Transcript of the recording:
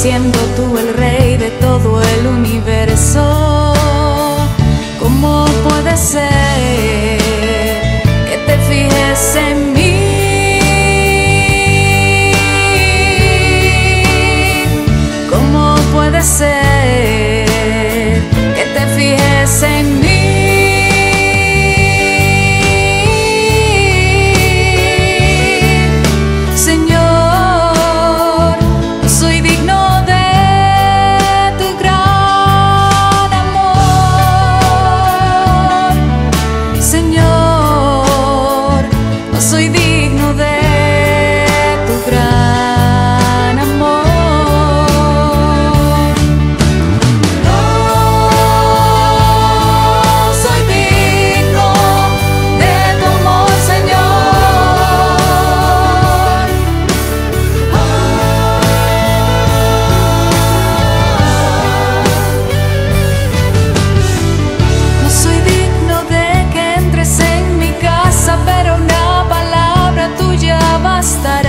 siendo tú el rey de todo el universo. ¿Cómo puede ser que te fijes en mí? ¿Cómo puede ser que te fijes en mí? Soy digno de tu gran amor. No soy digno de tu amor, Señor. No soy digno de que entres en mi casa, pero tuya bastará.